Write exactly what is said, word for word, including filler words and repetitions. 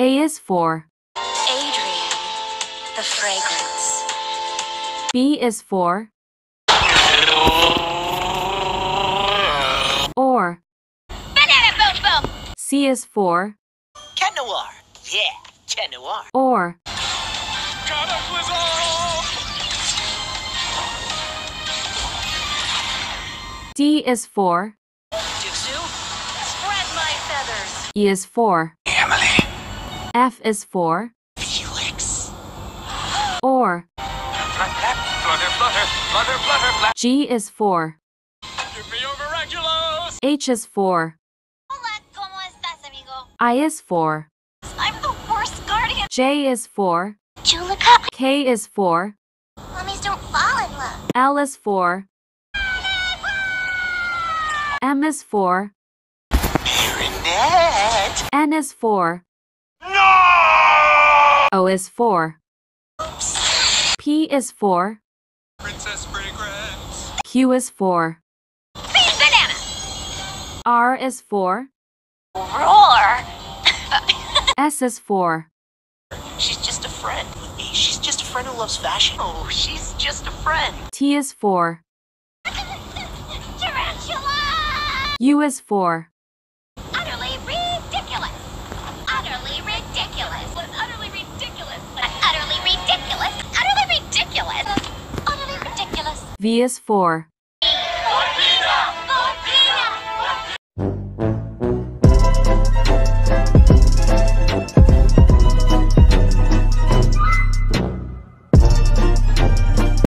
A is for Adrian, the fragrance. B is for or. Banana boom boom. C is for Cat Noir. Yeah, Cat Noir. or. D is for Dixie? Spread my feathers. E is for Emily. F is for Felix. or. Flutter, flutter, flutter, flutter, flutter, flutter. G is for Give me your miraculous. H is for Hola, ¿cómo estás, amigo? I is for I'm the worst guardian. J is for Julika. K is for Mummies don't fall in love. L is for M is for Marinette. N is for No! O is for P is for Princess Fragrance. Q is for Big banana. R is for Roar. S is for She's just a friend. She's just a friend who loves fashion. Oh, she's just a friend. T is for Tarantula. U is for Utterly ridiculous. Utterly ridiculous. Utterly ridiculous. Utterly ridiculous. Utterly ridiculous. Utterly ridiculous. V is for Volcano! Volcano!